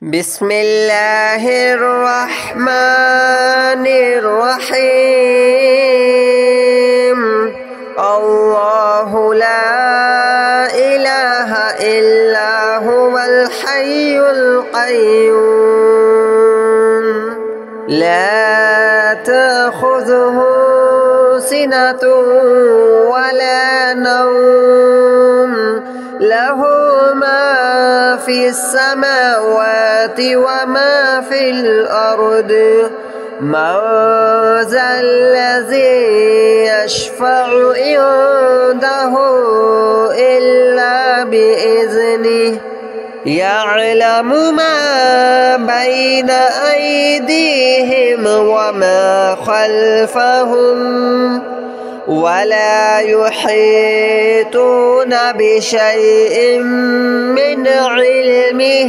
بسم الله الرحمن الرحيم. الله لا إله إلا هو الحي القيوم لا تأخذه سنة ولا نوم له ما في السماوات وما في الأرض من ذا الذي يشفع عنده إلا بإذنه يعلم ما بين أيديهم وما خلفهم ولا يحيطون بشيء من علمه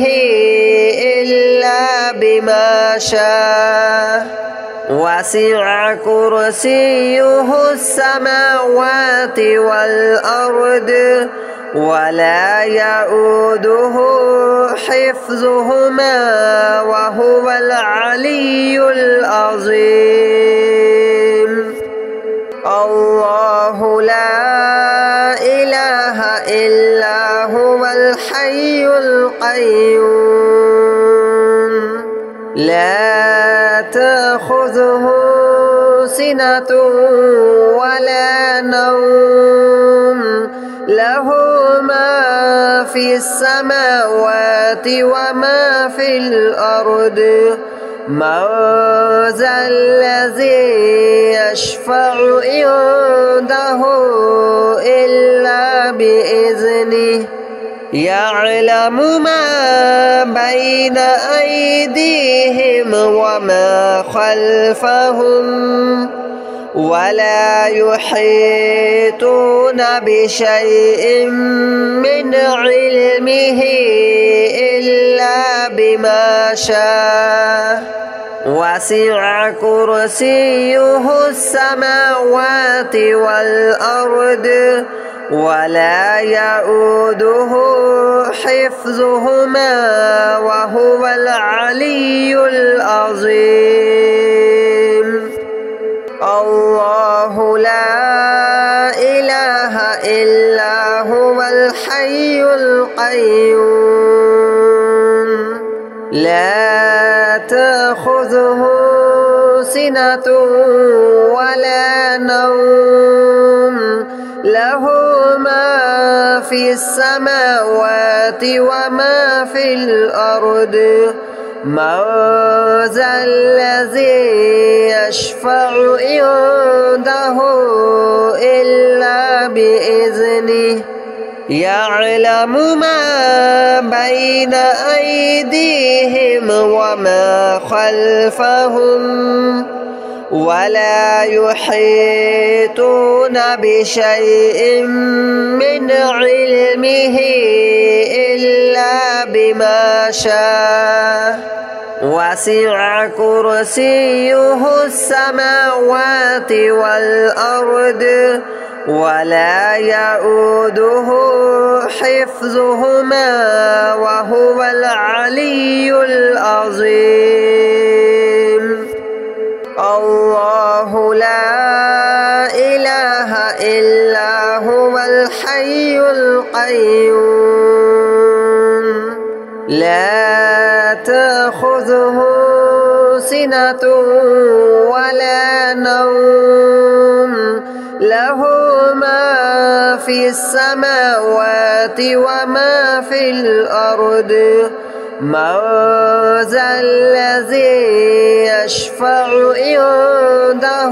إلا بما شاء وسع كرسيه السماوات والأرض ولا يؤوده حفظهما وهو العلي العظيم. الله لا إله إلا هو الحي القيوم لا تأخذه سنة ولا نوم له ما في السماوات وما في الأرض من ذا الذي يشفع عنده إلا بإذنه يعلم ما بين أيديهم وما خلفهم ولا يحيطون بشيء من علمه إلا بما شاء وسع كرسيه السماوات والأرض ولا يؤوده حفظهما وهو العلي العظيم. الله لا إله إلا هو الحي القيوم لا تأخذه سنة ولا نوم له ما في السماوات وما في الأرض من ذا الذي يشفع عنده إلا بإذنه يعلم ما بين أيديهم وما خلفهم ولا يحيطون بشيء من علمه إلا بما شاء وسع كرسيه السماوات والأرض ولا يؤوده حفظهما وهو العلي العظيم. الله لا إله إلا هو الحي القيوم لا تأخذه سنة ولا نوم له ما في السماوات وما في الأرض من ذا الذي يشفع عنده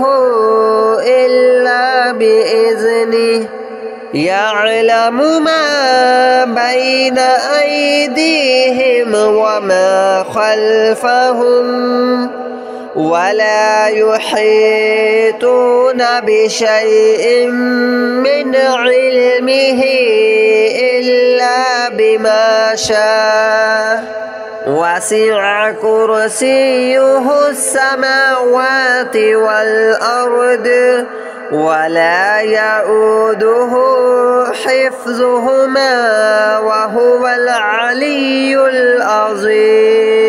إلا بإذنه يعلم ما بين أيديهم وما خلفهم ولا يحيطون بشيء من علمه إلا بما شاء وسع كرسيه السماوات والأرض ولا يؤوده حفظهما وهو العلي العظيم.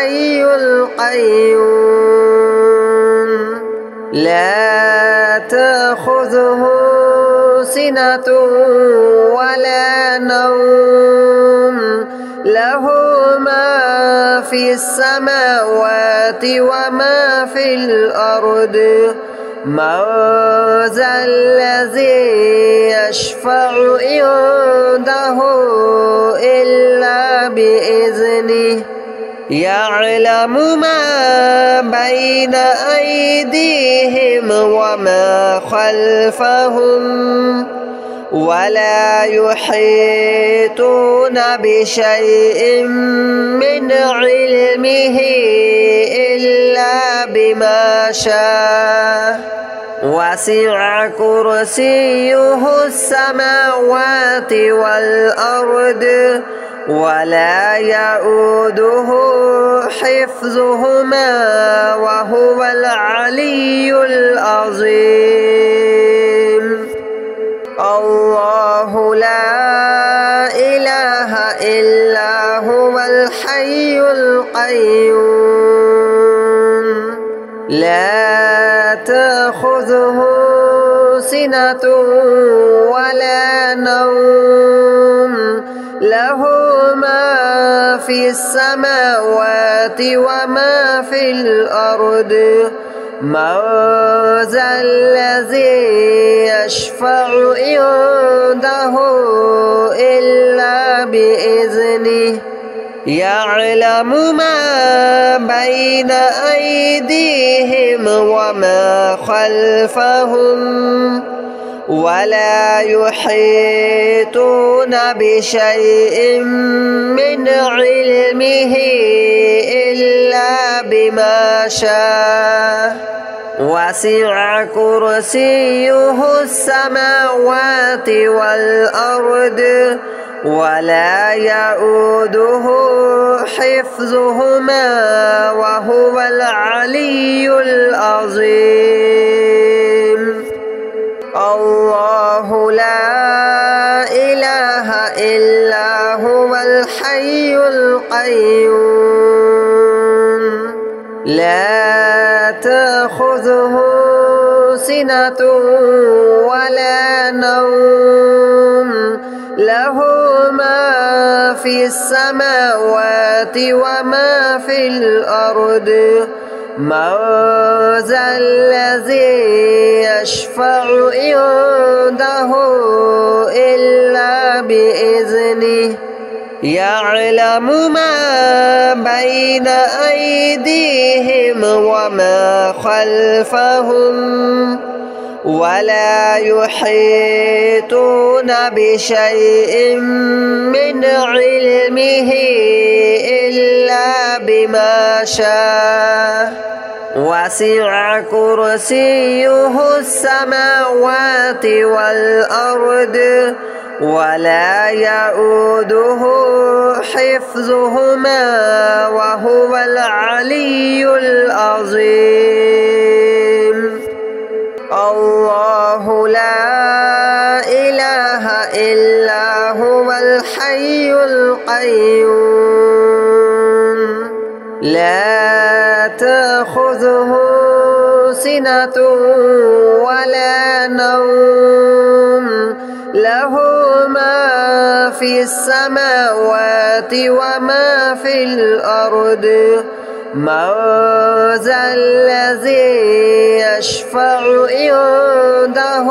الحي القيوم لا تأخذه سنة ولا نوم له ما في السماوات وما في الأرض من ذا الذي يشفع عنده إلا بإذنه يعلم ما بين أيديهم وما خلفهم ولا يحيطون بشيء من علمه إلا بما شاء وسع كرسيه السماوات والأرض ولا يؤوده حفظهما وهو العلي العظيم الله لا إله إلا هو الحي القيوم لا تأخذه سنة ولا نوم له ما في السماوات وما في الأرض من ذا الذي يشفع عنده إلا بإذنه يعلم ما بين أيديهم وما خلفهم ولا يحيطون بشيء من علمه إلا بما شاء وسع كرسيه السماوات والأرض ولا يؤوده حفظهما وهو العلي العظيم الله لا إله إلا هو الحي القيوم لا تأخذه سنة ولا نوم له ما في السماوات وما في الأرض من ذا الذي يشفع عنده إلا بإذنه يعلم ما بين أيديهم وما خلفهم ولا يحيطون بشيء من علمه إلا بما شاء وسع كرسيه السماوات والأرض ولا يؤوده حفظهما وهو العلي العظيم الله لا إله إلا هو الحي القيوم لا تأخذه سنة ولا نوم له ما في السماوات وما في الأرض من ذا الذي يشفع عنده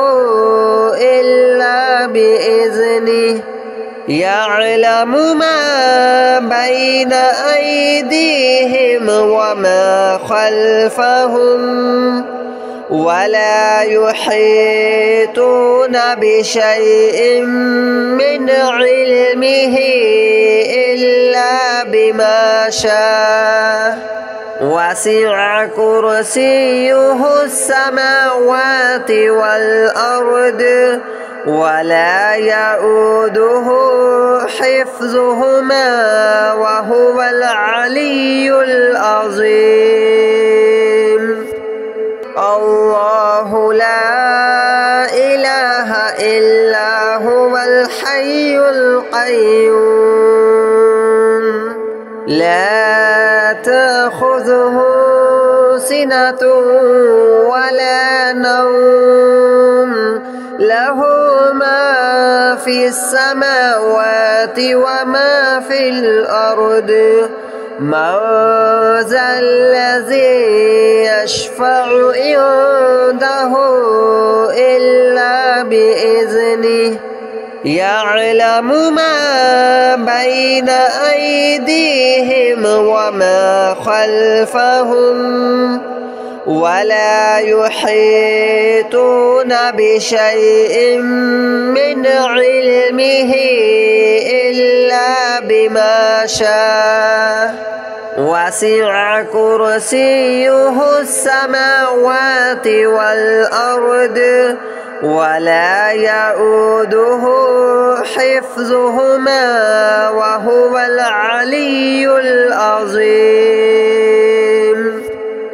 إلا بإذنه يعلم ما بين أيديهم وما خلفهم ولا يحيطون بشيء من علمه إلا بما شاء وسع كرسيه السماوات والأرض ولا يؤوده حفظهما وهو العلي العظيم الله لا إله إلا هو الحي القيوم لا تأخذه سنة ولا نوم له ما في السماوات وما في الأرض من ذا الذي يشفع عنده إلا بإذنه يعلم ما بين أيديهم وما خلفهم ولا يحيطون بشيء من علمه إلا بما شاء وسع كرسيه السماوات والأرض ولا يؤوده حفظهما وهو العلي العظيم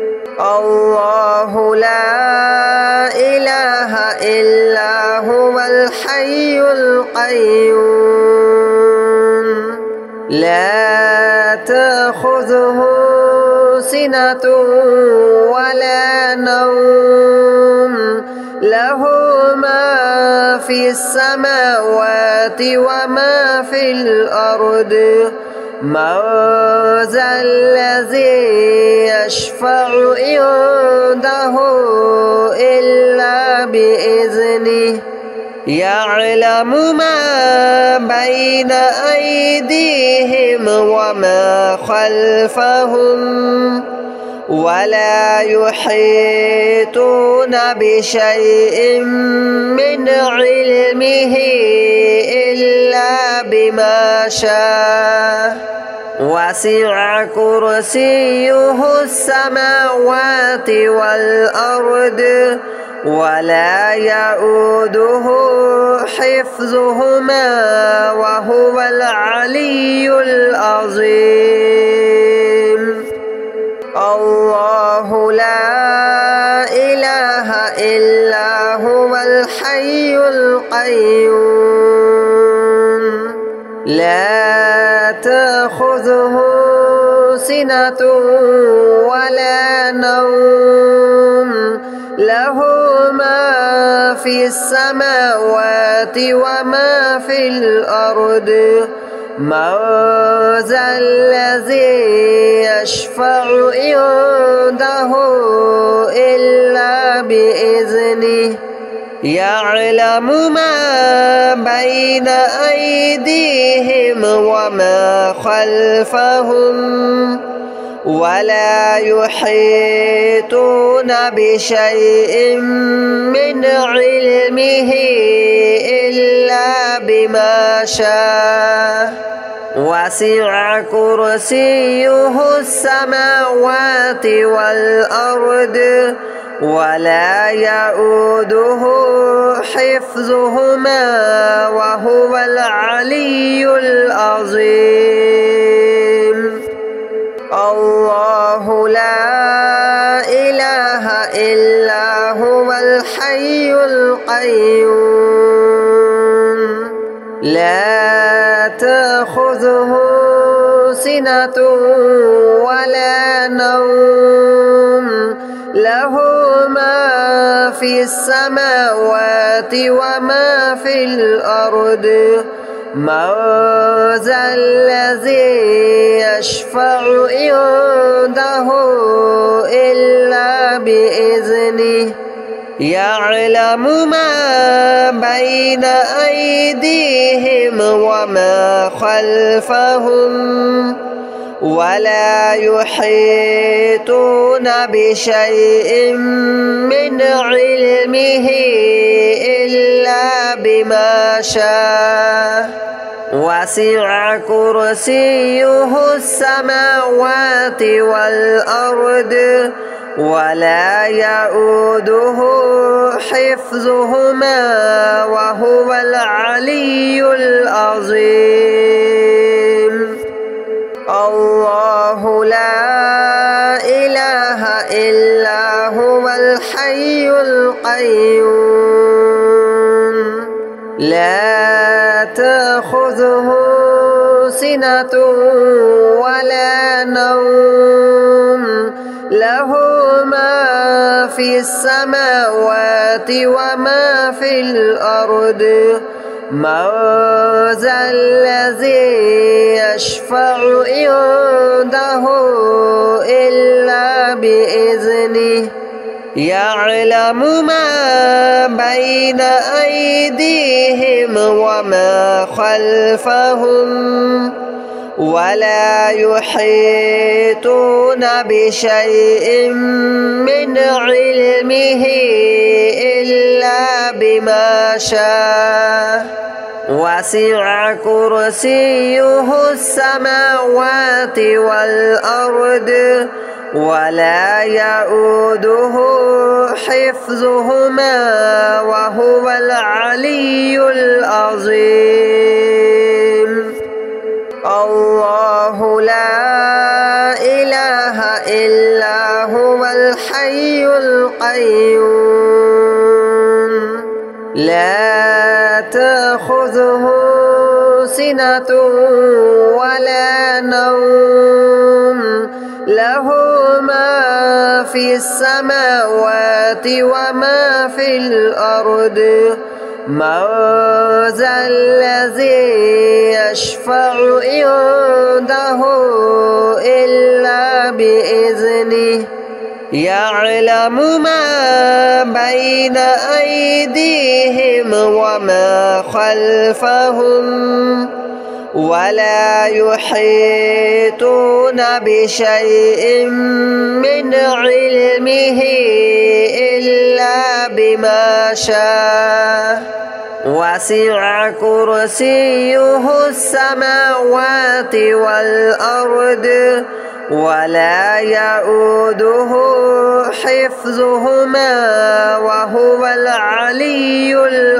الله لا إله إلا هو الحي القيوم لا تأخذه سنة ولا نوم له ما في السماوات وما في الأرض من ذا الذي يشفع عنده إلا بإذنه يعلم ما بين أيديهم وما خلفهم ولا يحيطون بشيء من علمه إلا بما شاء وسع كرسيه السماوات والأرض ولا يؤوده حفظهما وهو العلي العظيم الله لا إله إلا هو الحي القيوم لا تأخذه سنة ولا نوم له ما في السماوات وما في الأرض من ذا الذي يشفع عنده إلا بإذنه يعلم ما بين أيديهم وما خلفهم ولا يحيطون بشيء من علمه إلا بما شاء وسع كرسيه السماوات والأرض ولا يؤوده حفظهما وهو العلي العظيم الله لا إله إلا هو الحي القيوم لا تأخذه سنة ولا نوم له ما في السماوات وما في الأرض من ذا الذي يشفع عنده إلا بإذنه يعلم ما بين أيديهم وما خلفهم ولا يحيطون بشيء من علمه إلا بما شاء وسع كرسيه السماوات والأرض ولا يؤوده حفظهما وهو العلي العظيم الله لا إله إلا هو الحي القيوم لا تأخذه سنة ولا نوم له ما في السماوات وما في الأرض من ذا الذي يشفع عنده إلا بإذنه يعلم ما بين أيديهم وما خلفهم ولا يحيطون بشيء من علمه إلا بما شاء وسع كرسيه السماوات والأرض ولا يؤوده حفظهما وهو العلي العظيم الله لا إله إلا هو الحي القيوم لا تأخذه سنة ولا نوم له ما في السماوات وما في الأرض من ذا الذي يشفع عنده إلا بإذنه يعلم ما بين أيديهم وما خلفهم ولا يحيطون بشيء من علمه إلا بما شاء وسع كرسيه السماوات والأرض ولا يؤوده حفظهما وهو العلي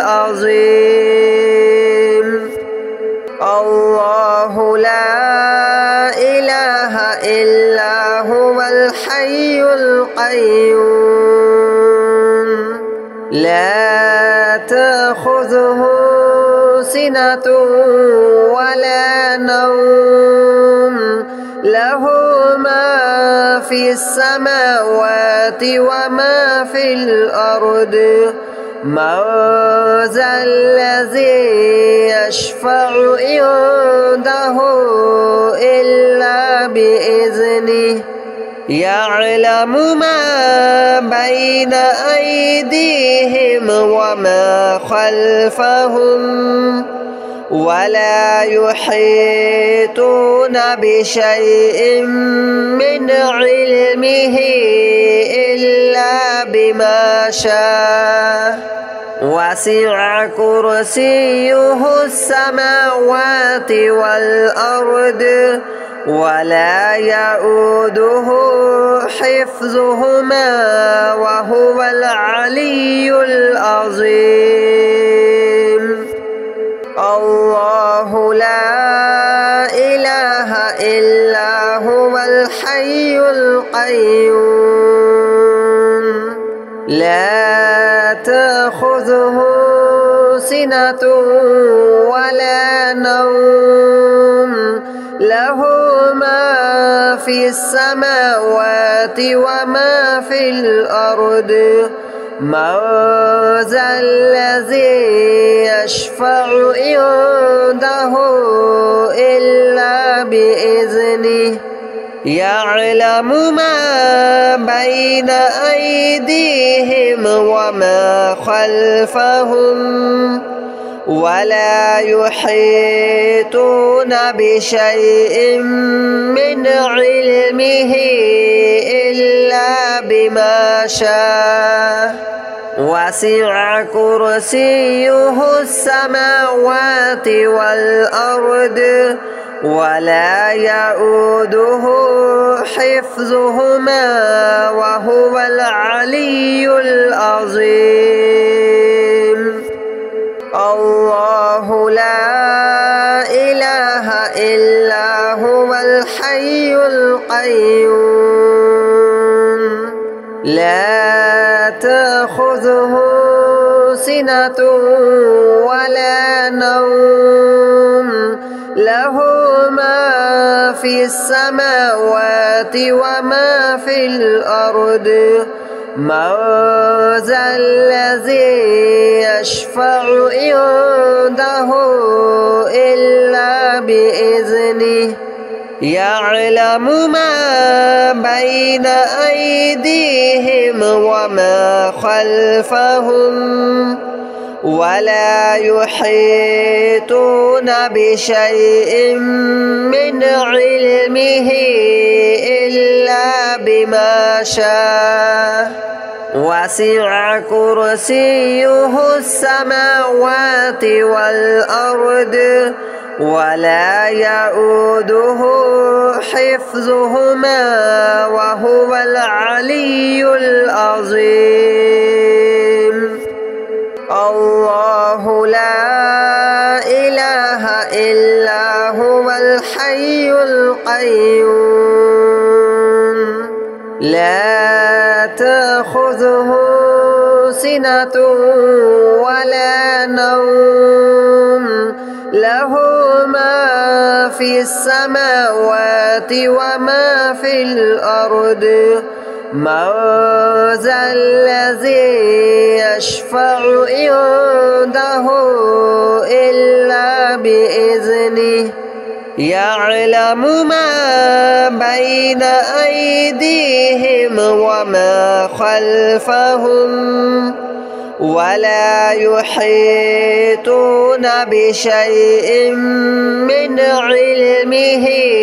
العظيم الله لا إله إلا هو الحي القيوم لا تأخذه سنة ولا نوم له ما في السماوات وما في الأرض من ذا الذي يشفع عنده إلا بإذنه يعلم ما بين أيديهم وما خلفهم ولا يحيطون بشيء من علمه إلا بما شاء وسع كرسيه السماوات والأرض ولا يؤوده حفظهما وهو العلي العظيم الله لا إله إلا هو الحي القيوم لا تأخذه سنة ولا نوم له ما في السماوات وما في الأرض من ذا الذي يشفع عنده إلا بإذنه يعلم ما بين أيديهم وما خلفهم ولا يحيطون بشيء من علمه إلا بما شاء وسع كرسيه السماوات والأرض ولا يؤوده حفظهما وهو العلي العظيم الله لا إله إلا هو الحي القيوم لا تأخذه سنة ولا نوم له في السماوات وما في الأرض من ذا الذي يشفع عنده إلا بإذنه يعلم ما بين أيديهم وما خلفهم ولا يحيطون بشيء من علمه إلا بما شاء وسع كرسيه السماوات والأرض ولا يؤوده حفظهما وهو العلي العظيم الله لا إله إلا هو الحي القيوم لا تأخذه سنة ولا نوم له ما في السماوات وما في الأرض من ذا الذي يشفع عنده إلا بإذنه يعلم ما بين أيديهم وما خلفهم ولا يحيطون بشيء من علمه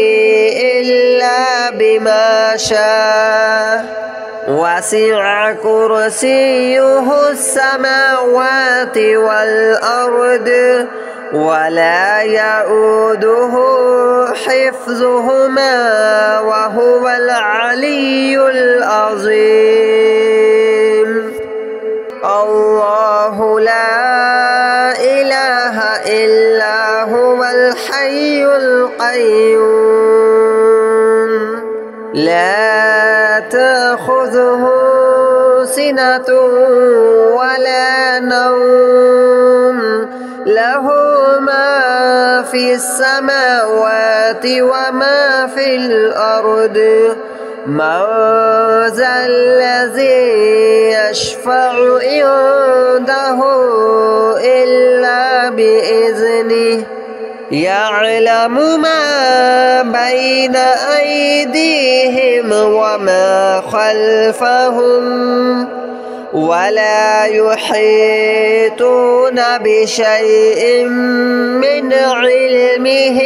إلا بما شاء وسع كرسيه السماوات والأرض ولا يؤوده حفظهما وهو العلي العظيم الله لا إله إلا هو الحي القيوم لا تأخذه سنة ولا نوم له ما في السماوات وما في الأرض من ذا الذي يشفع عنده إلا بإذنه يعلم ما بين أيديهم وما خلفهم ولا يحيطون بشيء من علمه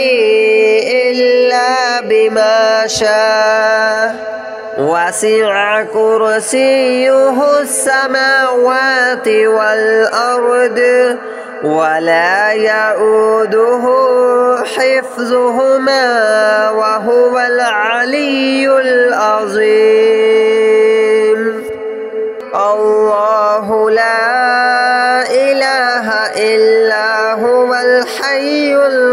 إلا بما شاء وسع كرسيه السماوات والأرض ولا يؤوده حفظهما وهو العلي العظيم الله لا إله إلا هو الحي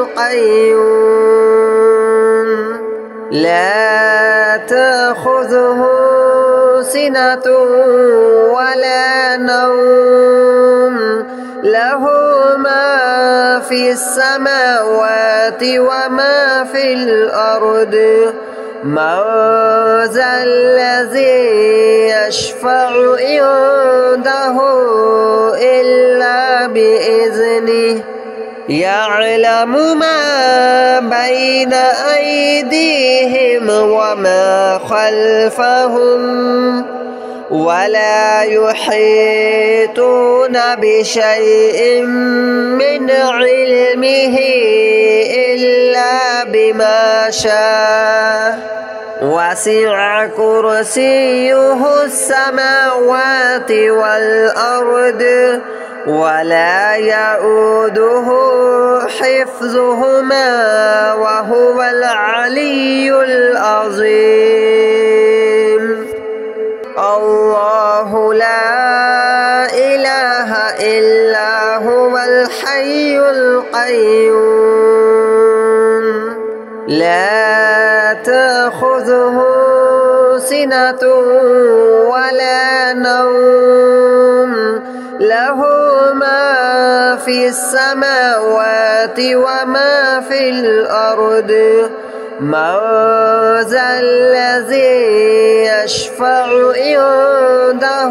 القيوم لا تأخذه سنة ولا نوم له ما في السماوات وما في الأرض من ذا الذي يشفع عنده إلا بإذنه يعلم ما بين أيديهم وما خلفهم ولا يحيطون بشيء من علمه إلا بما شاء وسع كرسيه السماوات والأرض ولا يؤوده حفظهما وهو العلي العظيم الله لا إله إلا هو الحي القيوم لا تأخذه سنة ولا نوم له ما في السماوات وما في الأرض من ذا الذي يشفع عنده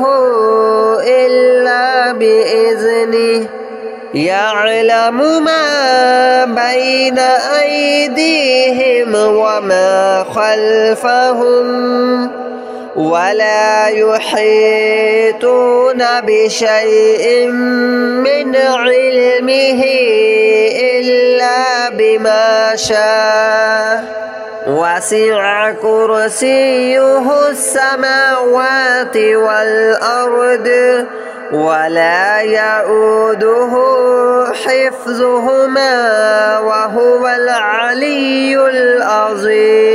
إلا بإذنه يعلم ما بين أيديهم وما خلفهم ولا يحيطون بشيء من علمه إلا بما شاء وسع كرسيه السماوات والأرض ولا يؤوده حفظهما وهو العلي العظيم.